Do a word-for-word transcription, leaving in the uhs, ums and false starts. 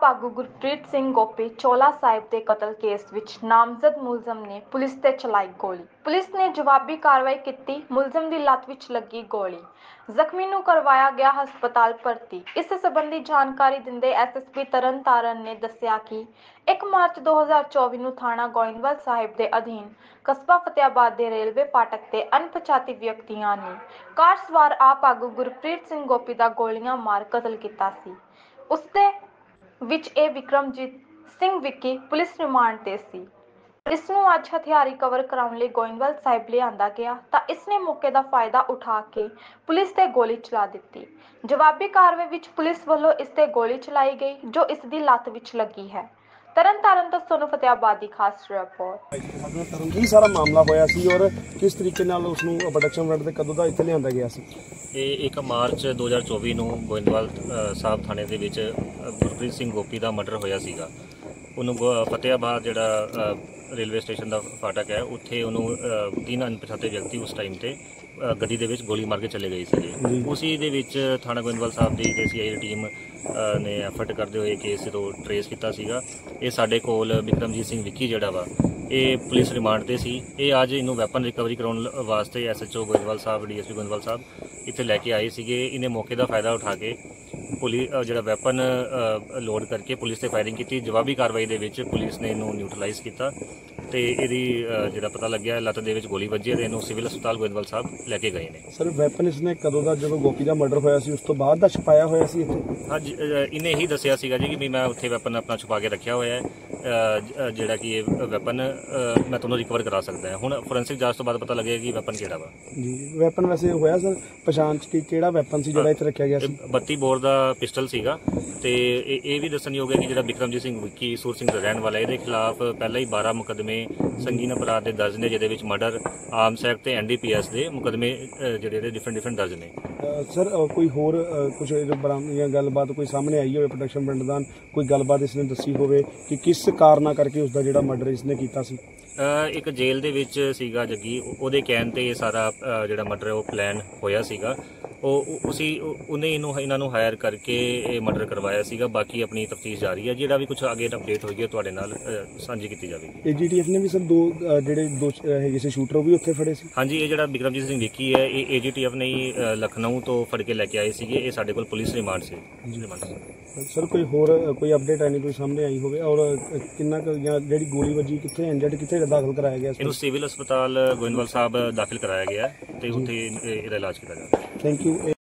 आप आगू गुरप्रीत सिंह गोपी चोला साहिब के कतल केस विच नामजद मुलजम ने पुलिस ते चलाई गोली। पुलिस ने जवाबी कार्रवाई की। मुलजम की लत्त विच लगी गोली। जख्मी नूं करवाया गया हस्पताल भर्ती। इस संबंधी जानकारी दिंदे S S P Tarn Taran ने दस्सिया कि एक मार्च दो हज़ार चौबी नूं थाणा गोइंदवाल साहिब के अधीन कस्बा फतेहाबाद के रेलवे फाटक ते अणपछाती व्यक्तियों ने कार सवार आप आगू गुरप्रीत सिंह गोपी का गोलियां मार कतल किया सी। उसदे विच ए विक्रमजीत सिंह विक्की पुलिस रिमांड ते सी। इस नूं अज हथियार रिकवर कराउण लई गोइंदवाल साहिब लिआंदा गया तां इसने मौके का फायदा उठा के पुलिस ते गोली चला दी। जवाबी कार्रवाई विच पुलिस वालों इस ते गोली चलाई गई जो इसकी लत्त विच लगी है। तरन तारण तो सोनू फतेहाबाद की खास रिपोर्ट। की सारा मामला होया सी और किस तरीके नाल उस नूं प्रोडक्शन यूनिट ते कदों दा इत्थे लिआंदा गया सी? ਇਹ ਇੱਕ ਮਾਰਚ ਦੋ ਹਜ਼ਾਰ ਚੌਵੀ ਨੂੰ ਗੋਇੰਦਵਾਲ ਸਾਹਿਬ ਥਾਣੇ ਦੇ ਵਿੱਚ ਗੁਰਪ੍ਰੀਤ ਸਿੰਘ ਗੋਪੀ ਦਾ ਮਰਡਰ ਹੋਇਆ ਸੀਗਾ। ਉਹਨੂੰ ਫਤਿਆਬਾਦ ਜਿਹੜਾ ਰੇਲਵੇ ਸਟੇਸ਼ਨ ਦਾ ਫਾਟਕ ਹੈ ਉੱਥੇ ਉਹਨੂੰ ਤਿੰਨ ਅਣਪਛਾਤੇ ਵਿਅਕਤੀ ਉਸ ਟਾਈਮ ਤੇ ਗੱਡੀ ਦੇ ਵਿੱਚ ਗੋਲੀ ਮਾਰ ਕੇ ਚਲੇ ਗਏ ਸੀਗੇ। ਉਸੇ ਦੇ ਵਿੱਚ ਥਾਣਾ ਗੋਇੰਦਵਾਲ ਸਾਹਿਬ ਦੀ ਤੇ ਸੀ ਆਈ ਟੀਮ ਨੇ ਐਫਰਟ ਕਰਦੇ ਹੋਏ ਕੇਸ ਤੋਂ ਟਰੇਸ ਕੀਤਾ ਸੀਗਾ। ਇਹ ਸਾਡੇ ਕੋਲ ਵਿਕਰਮਜੀਤ ਸਿੰਘ ਵਿੱਕੀ ਜਿਹੜਾ ਵਾ ਇਹ ਪੁਲਿਸ ਰਿਮਾਂਡ ਤੇ ਸੀ। ਇਹ ਅੱਜ ਇਹਨੂੰ ਵੈਪਨ ਰਿਕਵਰੀ ਕਰਾਉਣ ਵਾਸਤੇ S H O Goindwal Sahib D S P Goindwal Sahib ਇੱਥੇ ਲੈ ਕੇ ਆਏ ਸੀਗੇ। ਇਹਨੇ ਮੌਕੇ ਦਾ ਫਾਇਦਾ ਉਠਾ ਕੇ ਪੁਲਿਸ ਜਿਹੜਾ ਵੈਪਨ ਲੋਡ ਕਰਕੇ ਪੁਲਿਸ ਤੇ ਫਾਇਰਿੰਗ ਕੀਤੀ। ਜਵਾਬੀ ਕਾਰਵਾਈ ਦੇ ਵਿੱਚ ਪੁਲਿਸ ਨੇ ਇਹਨੂੰ ਨਿਊਟਰਲਾਈਜ਼ ਕੀਤਾ ਤੇ ਇਹਦੀ ਜਿਹੜਾ ਪਤਾ ਲੱਗਿਆ ਲੱਤ ਦੇ ਵਿੱਚ ਗੋਲੀ ਵੱਜੀ ਤੇ ਇਹਨੂੰ ਸਿਵਲ ਹਸਪਤਾਲ ਗੋਇੰਦਵਾਲ ਸਾਹਿਬ ਲੈ ਕੇ ਗਏ ਨੇ। ਸਰ ਵੈਪਨ ਇਸਨੇ ਕਦੋਂ ਦਾ ਜਦੋਂ ਗੋਪੀ ਦਾ ਮਰਡਰ ਹੋਇਆ ਸੀ ਉਸ ਤੋਂ ਬਾਅਦ ਦਾ ਛੁਪਾਇਆ ਹੋਇਆ ਸੀ ਇੱਥੇ? ਹਾਂਜੀ ਇਹਨੇ ਇਹੀ ਦੱਸਿਆ ਸੀਗਾ ਜੀ ਕਿ ਵੀ ਮੈਂ ਉੱਥੇ ਵੈਪਨ ਆਪਣਾ ਛੁਪਾ ਕੇ ਰੱਖਿਆ ਹੋਇਆ ਹੈ ਜਿਹੜਾ ਕਿ ਇਹ ਵੈਪਨ ਮੈਂ ਤੁਹਾਨੂੰ ਰਿਕਵਰ ਕਰਾ ਸਕਦਾ ਹਾਂ। ਹੁਣ ਫੋਰੈਂਸਿਕ ਜਾਂਚ ਤੋਂ ਬਾਅਦ ਪਤਾ ਲੱਗੇਗਾ ਕਿ ਵੈਪਨ ਕਿਹੜਾ ਵਾ ਜੀ। ਵੈਪਨ ਵੈਸੇ ਹੋਇਆ ਸਰ ਪਛਾਣ ਚ ਕਿ ਕਿਹੜਾ ਵੈਪਨ ਸੀ ਜਿਹੜਾ ਇੱਥੇ ਰੱਖਿਆ ਗਿਆ ਸੀ? ਬੱਤੀ ਬੋਰ ਦਾ ਪਿਸਟਲ ਸੀਗਾ ਤੇ ਇਹ ਵੀ ਦੱਸਣਯੋਗ ਹੈ ਕਿ ਜਿਹੜਾ ਵਿਕਰਮਜੀਤ ਸਿੰਘ ਵਿੱਕੀ ਸੂਰ ਸਿੰਘ ਦਾ ਰਹਿਣ ਵਾਲਾ ਇਹਦੇ ਖਿਲਾਫ ਪਹਿਲਾਂ ਹੀ ਬਾਰਾਂ ਮੁਕੱਦਮੇ ਸੰਗੀਨ ਅਪਰਾਧ ਦੇ ਦਰਜ ਨੇ ਜਿਹਦੇ ਵਿੱਚ ਮਰਡਰ ਆਰਮਸ ਐਕਟ ਤੇ ਐਨ ਡੀ ਪੀ ਐਸ ਦੇ ਮੁਕੱਦਮੇ ਜਿਹੜੇ ਇਹਦੇ ਡਿਫਰੈਂਟ ਡਿਫਰੈਂਟ ਦਰਜ ਨੇ। ਸਰ ਕੋਈ ਹੋਰ ਕੁਝ ਬਰਾਮਦਗੀਆਂ ਗੱਲਬਾਤ ਕੋਈ ਸਾਹਮਣੇ ਆਈ ਹੋਵੇ ਪ੍ਰੋਡਕਸ਼ਨ ਪਿੰਡ ਦਾ ਕੋਈ ਗੱਲਬਾਤ ਇਸਨੇ ਦੱਸੀ ਹੋਵੇ ਕਿ ਕਿਸ ਕਾਰਨਾਂ ਕਰਕੇ ਉਸਦਾ ਜਿਹੜਾ ਮਰਡਰ ਇਸਨੇ ਕੀਤਾ ਸੀ? ਇੱਕ ਜੇਲ੍ਹ ਦੇ ਵਿੱਚ ਸੀਗਾ ਜੱਗੀ ਉਹਦੇ ਕਹਿਣ ਤੇ ਇਹ ਸਾਰਾ ਜਿਹੜਾ ਮਰਡਰ ਉਹ ਪਲਾਨ ਹੋਇਆ ਸੀਗਾ। ਉਹ ਉਸੇ ਉਹਨੇ ਇਹਨੂੰ ਇਹਨਾਂ ਨੂੰ ਹਾਇਰ ਕਰਕੇ ਇਹ ਮਰਡਰ ਕਰਵਾਇਆ ਸੀਗਾ। ਬਾਕੀ ਆਪਣੀ ਤਫਤੀਸ਼ ਜਾਰੀ ਹੈ। ਜਿਹੜਾ ਵੀ ਕੁਝ ਅੱਗੇ ਅਪਡੇਟ ਹੋਏਗੀ ਤੁਹਾਡੇ ਨਾਲ ਸਾਂਝੀ ਕੀਤੀ ਜਾਵੇਗੀ। ਏ ਜੀ ਟੀ ਐਫ ਨੇ ਵੀ ਸਰ ਦੋ ਜਿਹੜੇ ਦੋ ਹੈਗੇ ਸੀ ਸ਼ੂਟਰ ਉਹ ਵੀ ਉੱਥੇ ਫੜੇ ਸੀ? ਹਾਂਜੀ ਇਹ ਜਿਹੜਾ ਵਿਕਰਮਜੀਤ ਸਿੰਘ ਵਿੱਕੀ ਹੈ ਇਹ ਏ ਜੀ ਟੀ ਐਫ ਨੇ ਹੀ ਲਖਨਊ ਤੋਂ ਫੜ ਕੇ ਲੈ ਕੇ ਆਏ ਸੀਗੇ। ਇਹ ਸਾਡੇ ਕੋਲ ਪੁਲਿਸ ਰਿਮਾਂਡ ਸੀ। ਸਰ ਕੋਈ ਹੋਰ ਕੋਈ ਅਪਡੇਟ ਆਈ ਕੋਈ ਸਾਹਮਣੇ ਆਈ ਹੋਵੇ ਔਰ ਕਿੰਨਾ ਜਾਂ ਜਿਹੜੀ ਗੋਲੀ ਵੱਜੀ ਕਿੱਥੇ ਇੰਜਰਡ ਕਿੱਥੇ ਦਾਖਲ ਕਰਾਇਆ ਗਿਆ? ਇਹਨੂੰ ਸਿਵਲ ਹਸਪਤਾਲ ਗੋਇੰਦਵਾਲ ਸਾਹਿਬ ਦਾਖਲ ਕਰਾਇਆ ਗਿਆ ਤੇ ਉੱਥੇ ਇਹਦਾ ਇਲਾਜ ਕੀਤਾ ਜਾ ਰਿਹਾ। Thank you.